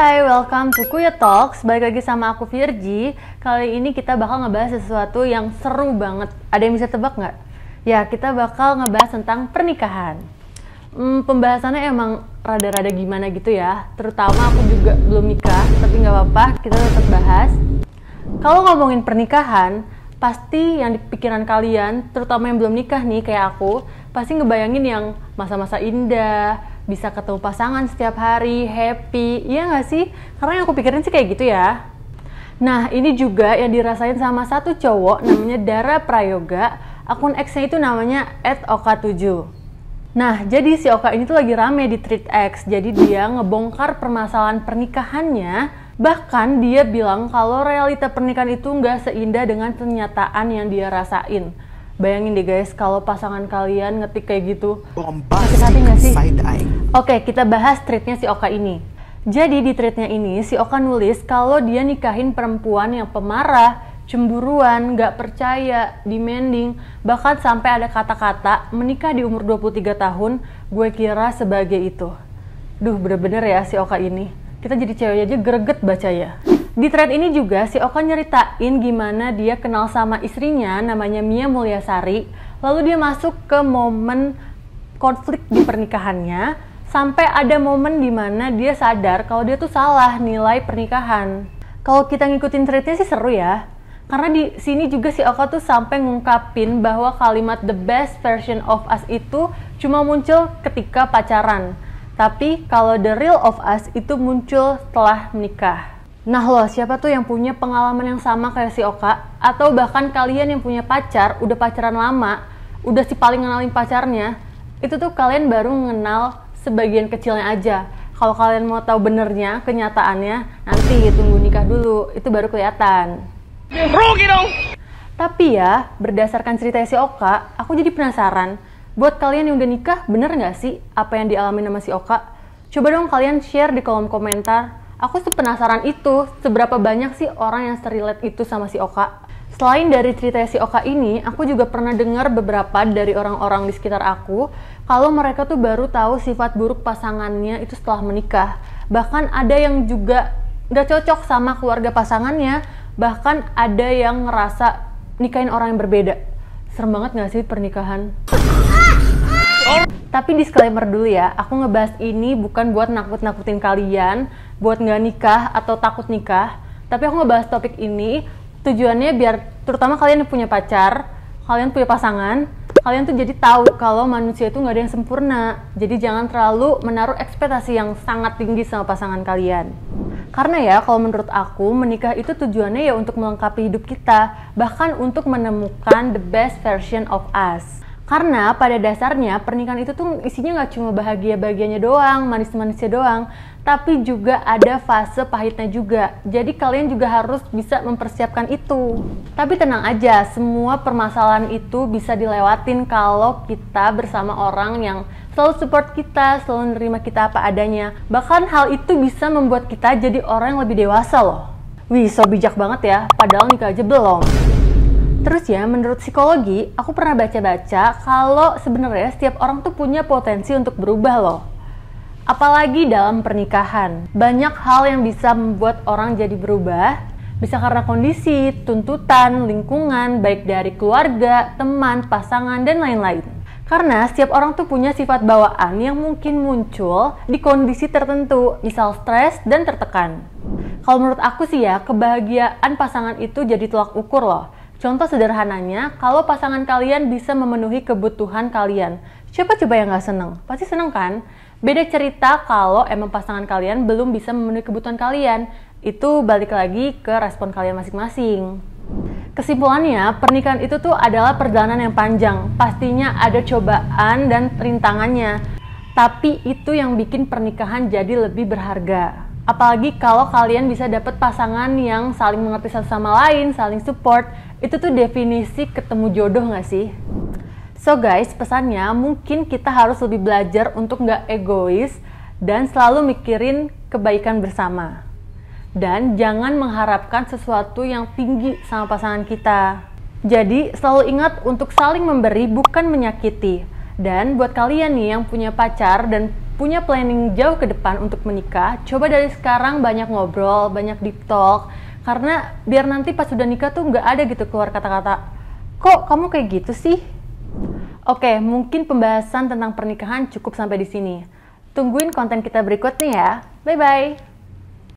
Hai, welcome to Kuya Talks. Balik lagi sama aku Virgi. Kali ini kita bakal ngebahas sesuatu yang seru banget. Ada yang bisa tebak nggak? Ya, kita bakal ngebahas tentang pernikahan. Pembahasannya emang rada-rada gimana gitu ya. Terutama aku juga belum nikah, tapi nggak apa-apa, kita tetap bahas. Kalau ngomongin pernikahan, pasti yang di pikiran kalian, terutama yang belum nikah nih kayak aku, pasti ngebayangin yang masa-masa indah, bisa ketemu pasangan setiap hari, happy, iya nggak sih? Karena yang aku pikirin sih kayak gitu ya. Nah, ini juga yang dirasain sama satu cowok namanya Dara Prayoga, akun X-nya itu namanya @oka7. Nah, jadi si Oka ini tuh lagi rame di Thread X, jadi dia ngebongkar permasalahan pernikahannya, bahkan dia bilang kalau realita pernikahan itu nggak seindah dengan kenyataan yang dia rasain. Bayangin deh guys, kalau pasangan kalian ngetik kayak gitu, sakit hati nggak sih? Oke, kita bahas threadnya si Oka ini. Jadi di threadnya ini, si Oka nulis kalau dia nikahin perempuan yang pemarah, cemburuan, gak percaya, demanding, bahkan sampai ada kata-kata menikah di umur 23 tahun, gue kira sebagai itu. Duh, bener-bener ya si Oka ini. Kita jadi cewek aja greget baca ya. Di thread ini juga si Oka nyeritain gimana dia kenal sama istrinya namanya Mia Mulyasari, lalu dia masuk ke momen konflik di pernikahannya, sampai ada momen dimana dia sadar kalau dia tuh salah nilai pernikahan. Kalau kita ngikutin threadnya sih seru ya, karena di sini juga si Oka tuh sampai ngungkapin bahwa kalimat the best version of us itu cuma muncul ketika pacaran, tapi kalau the real of us itu muncul setelah menikah. Nah loh, siapa tuh yang punya pengalaman yang sama kayak si Oka? Atau bahkan kalian yang punya pacar, udah pacaran lama, udah si paling ngenalin pacarnya, itu tuh kalian baru mengenal sebagian kecilnya aja. Kalau kalian mau tahu benernya, kenyataannya, nanti tunggu nikah dulu, itu baru kelihatan. Rugi dong! Tapi ya, berdasarkan cerita si Oka, aku jadi penasaran, buat kalian yang udah nikah, bener nggak sih apa yang dialami sama si Oka? Coba dong kalian share di kolom komentar. Aku tuh penasaran itu, seberapa banyak sih orang yang relate itu sama si Oka. Selain dari cerita si Oka ini, aku juga pernah dengar beberapa dari orang-orang di sekitar aku, kalau mereka tuh baru tahu sifat buruk pasangannya itu setelah menikah. Bahkan ada yang juga gak cocok sama keluarga pasangannya, bahkan ada yang ngerasa nikahin orang yang berbeda. Serem banget gak sih pernikahan? Tapi disclaimer dulu ya, aku ngebahas ini bukan buat nakut-nakutin kalian, buat nggak nikah atau takut nikah. Tapi aku ngebahas topik ini tujuannya biar terutama kalian yang punya pacar, kalian punya pasangan, kalian tuh jadi tahu kalau manusia itu nggak ada yang sempurna. Jadi jangan terlalu menaruh ekspektasi yang sangat tinggi sama pasangan kalian. Karena ya kalau menurut aku menikah itu tujuannya ya untuk melengkapi hidup kita, bahkan untuk menemukan the best version of us. Karena pada dasarnya pernikahan itu tuh isinya nggak cuma bahagia-bahagianya doang, manis-manisnya doang, tapi juga ada fase pahitnya juga. Jadi kalian juga harus bisa mempersiapkan itu. Tapi tenang aja, semua permasalahan itu bisa dilewatin kalau kita bersama orang yang selalu support kita, selalu nerima kita apa adanya. Bahkan hal itu bisa membuat kita jadi orang yang lebih dewasa loh. Wih, so bijak banget ya, padahal nikah aja belum. Terus ya, menurut psikologi, aku pernah baca-baca kalau sebenarnya setiap orang tuh punya potensi untuk berubah loh. Apalagi dalam pernikahan. Banyak hal yang bisa membuat orang jadi berubah. Bisa karena kondisi, tuntutan, lingkungan, baik dari keluarga, teman, pasangan, dan lain-lain. Karena setiap orang tuh punya sifat bawaan yang mungkin muncul di kondisi tertentu, misal stres dan tertekan. Kalau menurut aku sih ya, kebahagiaan pasangan itu jadi tolak ukur loh. Contoh sederhananya, kalau pasangan kalian bisa memenuhi kebutuhan kalian, siapa coba yang nggak seneng? Pasti seneng kan? Beda cerita kalau emang pasangan kalian belum bisa memenuhi kebutuhan kalian. Itu balik lagi ke respon kalian masing-masing. Kesimpulannya, pernikahan itu tuh adalah perjalanan yang panjang. Pastinya ada cobaan dan rintangannya. Tapi itu yang bikin pernikahan jadi lebih berharga. Apalagi kalau kalian bisa dapet pasangan yang saling mengerti satu sama lain, saling support. Itu tuh definisi ketemu jodoh gak sih? So guys, pesannya mungkin kita harus lebih belajar untuk gak egois dan selalu mikirin kebaikan bersama. Dan jangan mengharapkan sesuatu yang tinggi sama pasangan kita. Jadi selalu ingat untuk saling memberi bukan menyakiti. Dan buat kalian nih yang punya pacar dan punya planning jauh ke depan untuk menikah, coba dari sekarang banyak ngobrol, banyak deep talk, karena biar nanti pas sudah nikah tuh nggak ada gitu keluar kata-kata, kok kamu kayak gitu sih? Oke, mungkin pembahasan tentang pernikahan cukup sampai di sini. Tungguin konten kita berikutnya ya. Bye-bye!